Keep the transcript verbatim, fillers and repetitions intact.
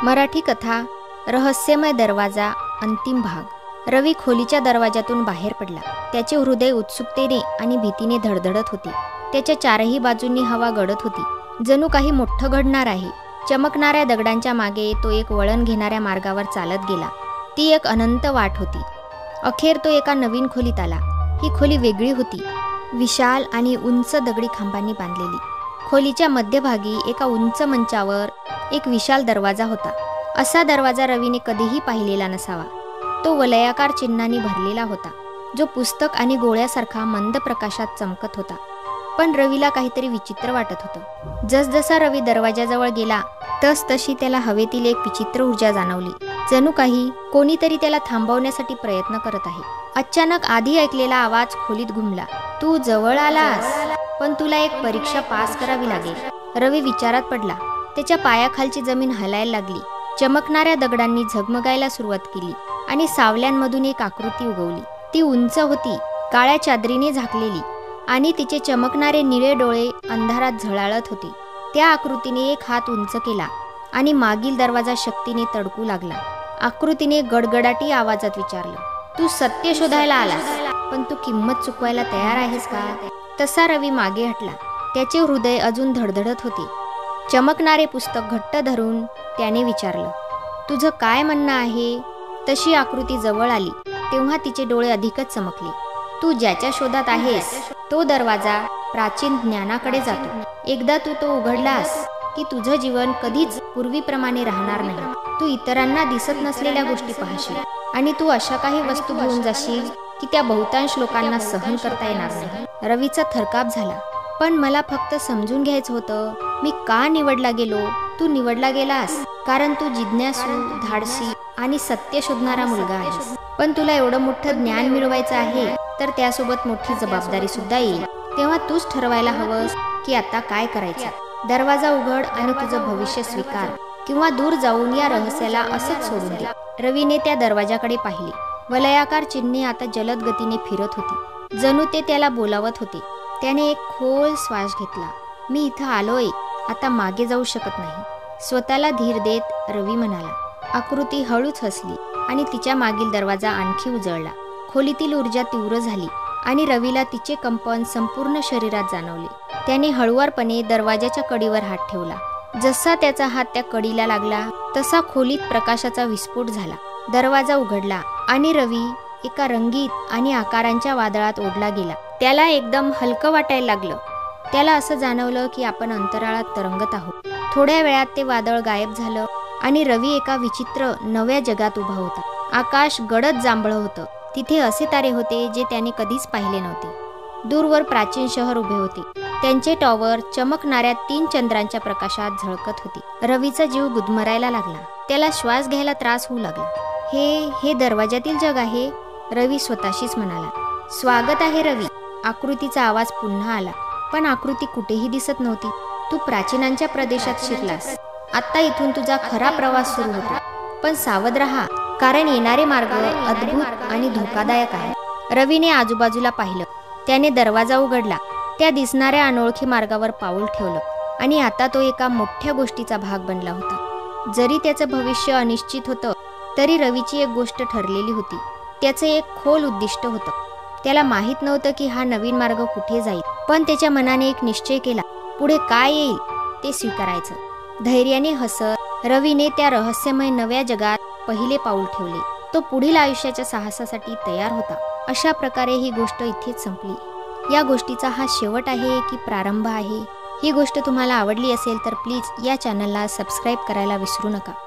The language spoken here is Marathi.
मराठी कथा रहस्यमय दरवाजा अंतिम भाग। रवी खोलीच्या दरवाजातून बाहेर पडला। त्याचे हृदय उत्सुकतेने आणि भीतीने धडधडत होते। त्याच्या चारही बाजूंनी हवा गडत होती, जणू काही मोठं घडणार आहे। चमकणाऱ्या दगडांच्या मागे तो एक वळण घेणाऱ्या मार्गावर चालत गेला। ती एक अनंत वाट होती। अखेर तो एका नवीन खोलीत आला। ही खोली वेगळी होती, विशाल आणि उंच दगडी खांबांनी बांधलेली। खोलीच्या मध्यभागी एका उंच मंचावर एक विशाल दरवाजा होता। असा दरवाजा रवीने कधीही पाहिलेला नसावा। तो वलयाकार चिन्हांनी भरलेला होता, जो पुस्तक आणि गोळ्यासारखा मंद प्रकाशात चमकत होता। पण रवीला काहीतरी विचित्र वाटत होतं। जसजसा रवी दरवाजाजवळ गेला तस तशी त्याला हवेतील एक विचित्र ऊर्जा जाणवली, जणू काही कोणीतरी त्याला थांबवण्यासाठी प्रयत्न करत आहे। अचानक आधी ऐकलेला आवाज खोलीत घुमला, तू जवळ आलास, पण तुला एक परीक्षा पास करावी लागेल। रवी विचारात पडला। त्याच्या पायाखालची जमीन हलायला लागली। चमकणाऱ्या दगडांनी झगमगायला सुरुवात केली आणि सावल्यांमधून एक आकृती उगवली। ती उंच होती, काळ्या चादरीने झाकलेली, आणि तिचे चमकणारे निळे डोळे अंधारात झळाळत होते। त्या आकृतीने एक हात उंच केला आणि मागील दरवाजा शक्तीने तडकू लागला। आकृतीने गडगडाटी आवाजात विचारलं, तू सत्य शोधायला आलास, पण तू किंमत चुकवायला तयार आहेस का? तसा रवी मागे हटला। त्याचे हृदय अजून धडधडत होते। चमकणारे पुस्तक घट्ट धरून त्याने विचारलं, तुझं काय म्हणणं आहे? तशी आकृती जवळ आली तेव्हा तिचे डोळे अधिकच चमकले। तू ज्याच्या शोधात आहेस तो दरवाजा प्राचीन ज्ञानाकडे जातो। एकदा तू तो उघडलास की तुझं जीवन कधीच पूर्वीप्रमाणे राहणार नाही। तू इतरांना दिसत नसलेल्या गोष्टी पाहशील आणि तू अशा काही वस्तू घेऊन जाशील की त्या बहुतांश लोकांना सहन करता येणार नाही। रवीचा थरकाप झाला, पण मला फक्त समजून घ्यायचं होतं, मी का निवडला गेलो? तू निवडला गेलास कारण तू जिज्ञासू, धाडसी आणि सत्य शोधणारा मुलगा आहेस। पण तुला एवढं मोठं ज्ञान मिळवायचं आहे तर त्यासोबत मोठी जबाबदारी सुद्धा येईल। तेव्हा तूच ठरवायला हवंस की आता काय करायचं। दरवाजा उघड आणि तुझं भविष्य स्वीकार, किंवा दूर जाऊन या रहस्याला असंच सोडून दे। रवीने त्या दरवाजाकडे पाहिले। वलयाकार चिन्हे आता जलद गतीने फिरत होती, जणू ते त्याला बोलावत होते। त्याने एक खोल श्वास घेतला। मी इथं आलोय, आता मागे जाऊ शकत नाही, स्वतःला धीर देत रवी म्हणाला। आकृती हळूच हसली आणि तिच्या मागील दरवाजा आणखी उजळला। खोलीतील ऊर्जा तीव्र झाली आणि रवीला तिचे कंपन संपूर्ण शरीरात जाणवले। त्याने हळुवारपणे दरवाजाच्या कडीवर हात ठेवला। जसा त्याचा हात त्या कडीला लागला तसा खोलीत प्रकाशाचा विस्फोट झाला। दरवाजा उघडला आणि रवी एका रंगीत आणि आकारांच्या वादळात ओढला गेला। त्याला एकदम हलकं वाटायला लागलं। त्याला असं जाणवलं की आपण अंतराळात तरंगत आहोत। थोड्या वेळात ते वादळ गायब झालं आणि रवी एका विचित्र नव्या जगात उभा होता। आकाश गडद जांभळं होतं। तिथे असे तारे होते जे त्याने कधीच पाहिले नव्हते। दूरवर प्राचीन शहर उभे होते, त्यांचे टॉवर चमकणाऱ्या तीन चंद्रांच्या प्रकाशात झळकत होते। रवीचा जीव गुदमरायला लागला। त्याला श्वास घ्यायला त्रास होऊ लागला। हे हे दरवाजातील जग आहे, रवी स्वतःशीच म्हणाला। स्वागत आहे रवी, आकृतीचा आवाज पुन्हा आला, पण आकृती कुठेही दिसत नव्हती। तू प्राचीनांच्या प्रदेशात शिरलास। आता इथून तुझा खरा प्रवास सुरू होतो, पण सावध रहा, कारण येणारे मार्ग अद्भुत आणि धोकादायक आहे। रवीने आजूबाजूला पाहिलं। त्याने दरवाजा उघडला, त्या दिसणाऱ्या अनोळखी मार्गावर पाऊल ठेवलं आणि आता तो एका मोठ्या गोष्टीचा भाग बनला होता। जरी त्याचं भविष्य अनिश्चित होतं तरी रवीची एक गोष्ट ठरलेली होती। त्याचं एक खोल उद्दिष्ट होतं। त्याला माहीत नव्हतं की हा नवीन मार्ग कुठे जाईल, पण त्याच्या मनाने एक निश्चय केला, पुढे काय येईल ते स्वीकारायचं। धैर्याने हसत रवीने त्या रहस्यमय नव्या जगात पहिले पाऊल ठेवले। तो पुढील आयुष्याच्या साहसासाठी तयार होता। अशा प्रकारे ही गोष्ट इथेच संपली। या गोष्टीचा हा शेवट आहे की प्रारंभ आहे? ही गोष्ट तुम्हाला आवडली असेल तर प्लीज या चॅनलला सबस्क्राईब करायला विसरू नका।